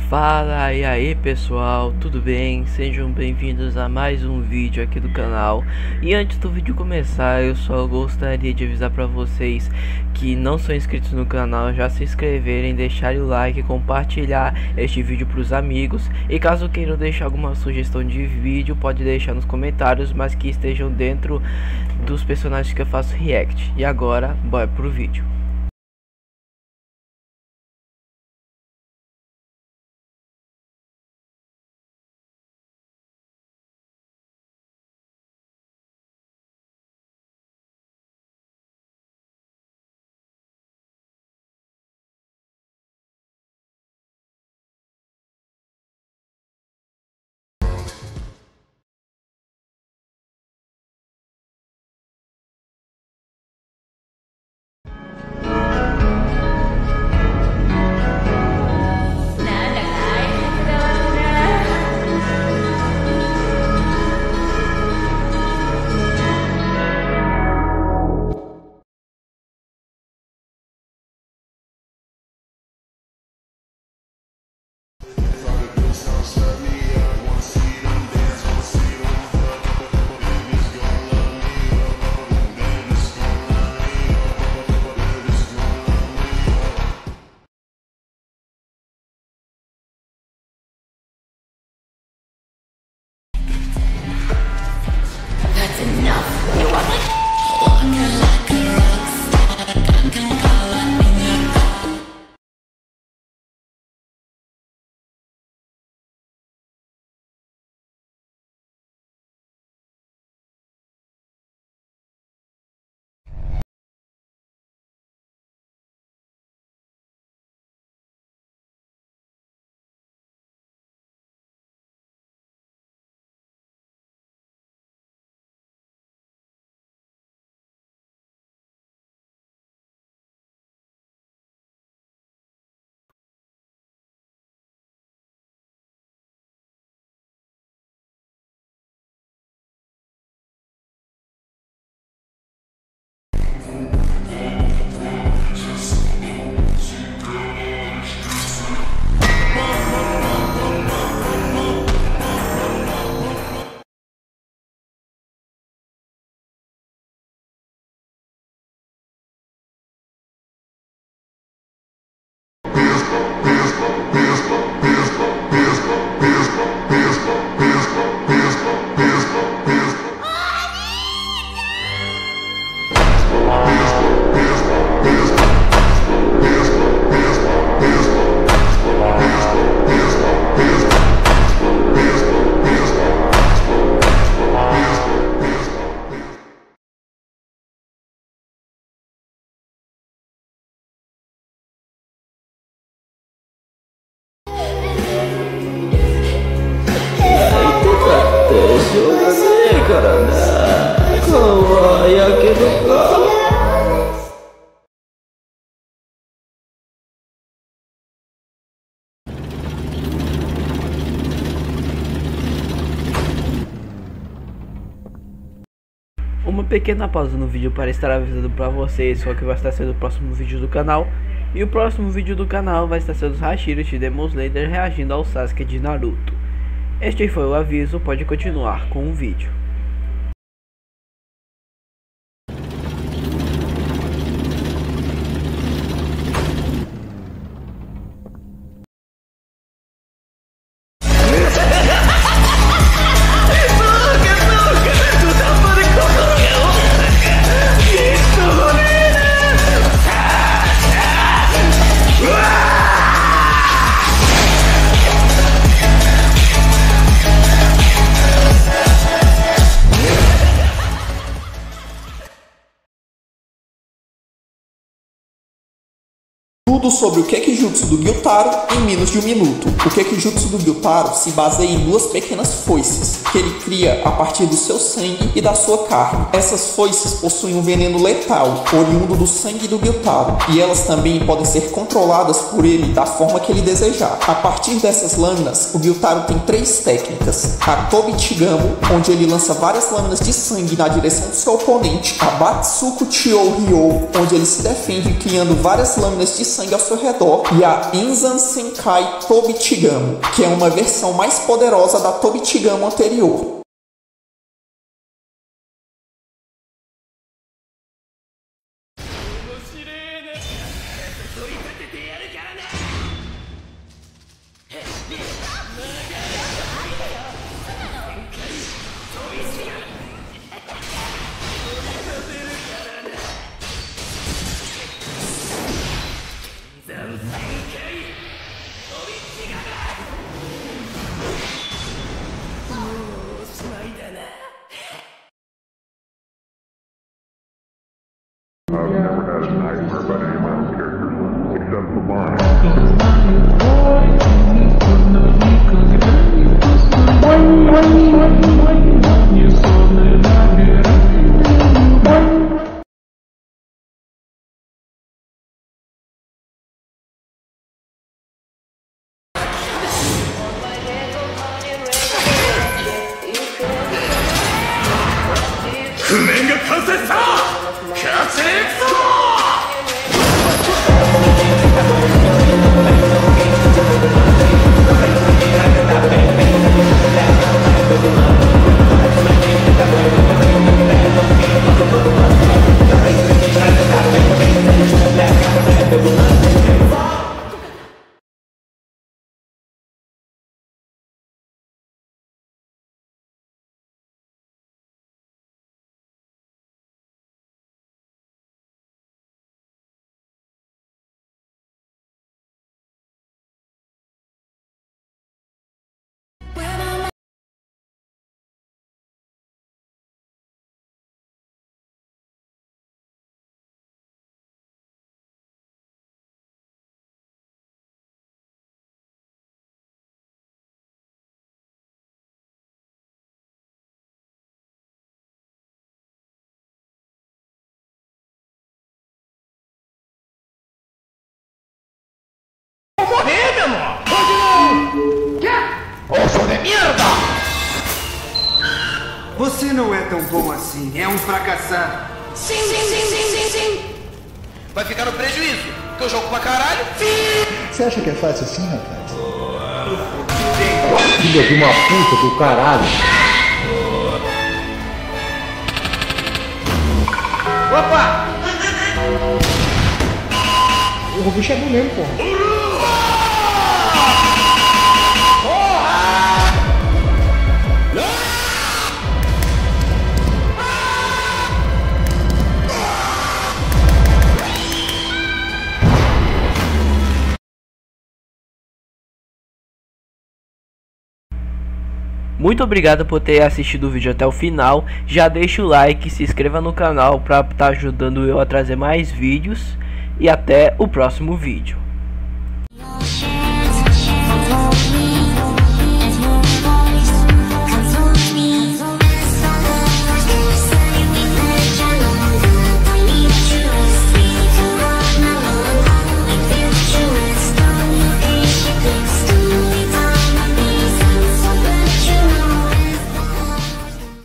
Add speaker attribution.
Speaker 1: Fala, e aí pessoal, tudo bem? Sejam bem-vindos a mais um vídeo aqui do canal. E antes do vídeo começar, eu só gostaria de avisar para vocês que não são inscritos no canal, já se inscreverem, deixarem o like, compartilhar este vídeo para os amigos. E caso queiram deixar alguma sugestão de vídeo, pode deixar nos comentários, mas que estejam dentro dos personagens que eu faço react. E agora, bora pro vídeo. Uma pequena pausa no vídeo para estar avisando para vocês qual que vai estar sendo o próximo vídeo do canal. E o próximo vídeo do canal vai estar sendo os Hashiras de Demon Slayer reagindo ao Sasuke de Naruto. Este foi o aviso, pode continuar com o vídeo.
Speaker 2: Tudo sobre o Kekijutsu do Gyutaro em menos de um minuto. O Kekijutsu do Gyutaro se baseia em duas pequenas foices, que ele cria a partir do seu sangue e da sua carne. Essas foices possuem um veneno letal, oriundo do sangue do Gyutaro, e elas também podem ser controladas por ele da forma que ele desejar. A partir dessas lâminas, o Gyutaro tem três técnicas: a Tobichigamo, onde ele lança várias lâminas de sangue na direção do seu oponente; a Batsuku Chio Ryo, onde ele se defende criando várias lâminas de sangue ao seu redor, e a Enzan Senkai Tobitigamu, que é uma versão mais poderosa da Tobitigamu anterior.
Speaker 3: I've never had a nightmare about any of my own characters, except for mine.
Speaker 4: morrer, meu amor! Hoje não! Quê? Osso de merda!
Speaker 5: Você não é tão bom assim, é um fracassado.
Speaker 4: Sim! Vai ficar no prejuízo, porque eu jogo pra caralho.
Speaker 6: Você acha que é fácil assim, rapaz? Filha de uma puta do caralho.
Speaker 5: Opa!
Speaker 6: O bicho é bom mesmo, pô.
Speaker 1: Muito obrigado por ter assistido o vídeo até o final. Já deixa o like, se inscreva no canal para estar ajudando eu a trazer mais vídeos. E até o próximo vídeo.